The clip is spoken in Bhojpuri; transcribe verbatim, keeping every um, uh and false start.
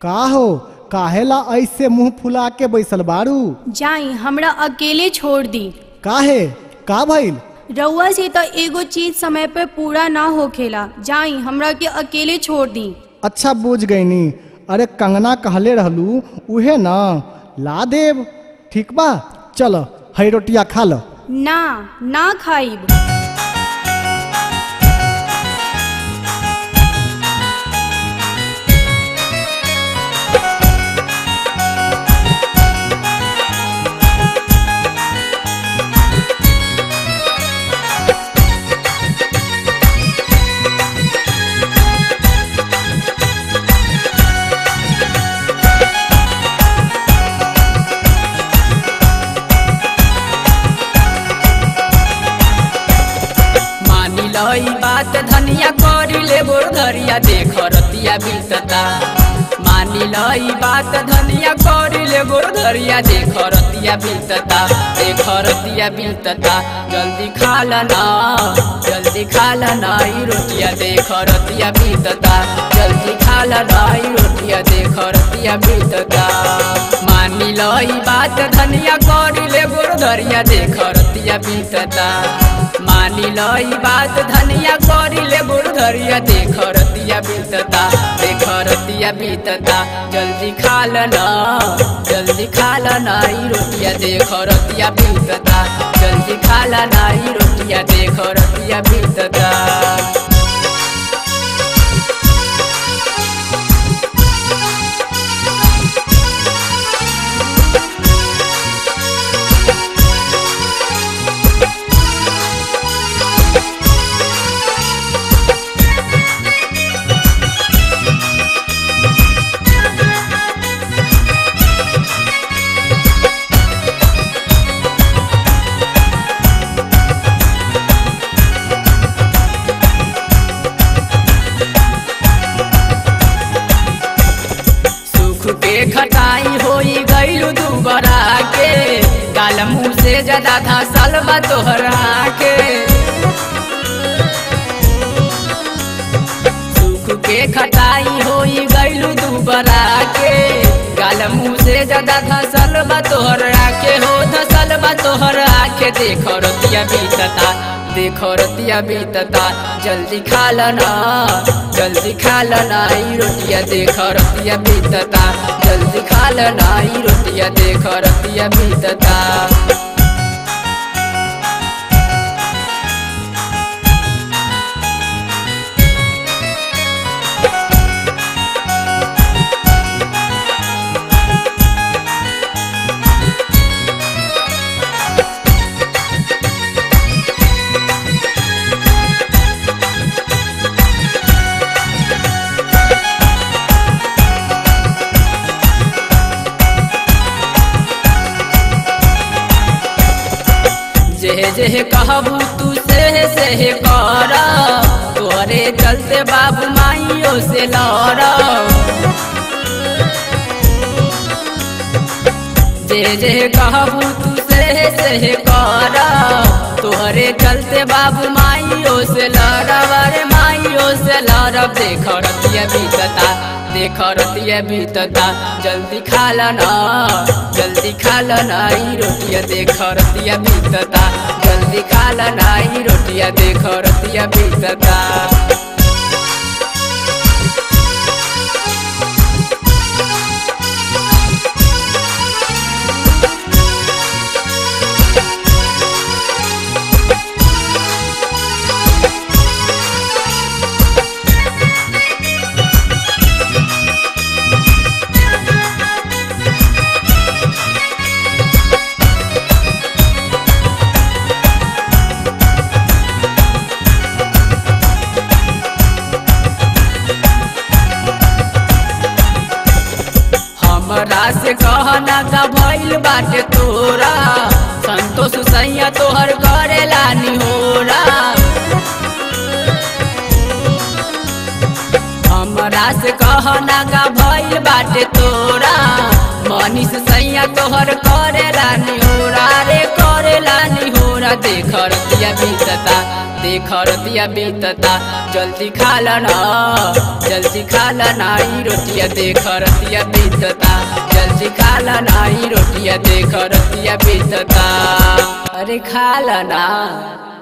का हो काहेला ऐसे मुंह फुला के बैसल बारू? जाई हमरा अकेले छोड़ दी। काहे का भइल? रउआ से तो एगो चीज समय पे पूरा ना होखेला। जाई हमरा के अकेले छोड़ दी। अच्छा बुझ गईनी। अरे कंगना कहले रहलू उहे ना ला देव। ठीक बा चल हई रोटिया खा लो। ना ना खाइब। लई बात धनिया करी ले गोर धरिया देख रतिया बीतता। मानी लई बात धनिया करी ले गोर धरिया देख रतिया बीतता। देख रतिया बीतता जल्दी खा लना जल्दी खा लना ई रोटिया देख रतिया बीतता। जल्दी खा लना ई रोटिया देख रतिया बीतता। मानी लई बात धनिया करी ले गोर धरिया देख रतिया बीतता। मानी लई बात धनिया करी ले गोर धरिया देख रतिया बीतता। देख रतिया बीतता जल्दी खा लना जल्दी खा लना ई रोटिया देख रतिया बीतता। जल्दी खा लना ई रोटिया देख रतिया बीतता। खटाई होई गईलू दुबरा के गाल मुँह से ज्यादा धसल बा तोहरा के। सुख के खटाई होई गईलू दुबरा के गाल मुँह से ज्यादा धसल बा तोहरा के। हो धसल बा तोहरा के देख रतिया बीतता देख रतिया बीतता। जल्दी खा लना जल्दी खा लना ई रोटिया देख रतिया बीतता। जल्दी खा लना ई रोटिया देख रतिया बीतता। जेहे जेहे कहबू तू सेहे सेहे कर तोहरे चलते बाबू माइयों से लड़। जेहे जेहे कहबू तू सेहे सेहे कर तोहरे चलते बाबू माइयों से लड़। अरे माइयों से लड़ देख रतिया बीतता देख रतिया बीतता। जल्दी खा लना जल्दी खा लना ई रोटिया देख रतिया बीतता। जल्दी खा लना ई रोटिया देख रतिया बीतता। हमरा से कहना का भइल बाटे तोरा संतोष सैया तोहर करेला निहोरा। हमरा से कहना का भइल बाटे तोरा मनीष सैया तोहर करेला निहोरा रे करेला निहोरा। मोरा देख रतिया बीतता देख रतिया बीतता जल्दी खा ना जल्दी खा ना ई रोटिया देख रतिया बीतता जल्दी खा ना ई रोटिया देख रतिया बीतता अरे खा ना।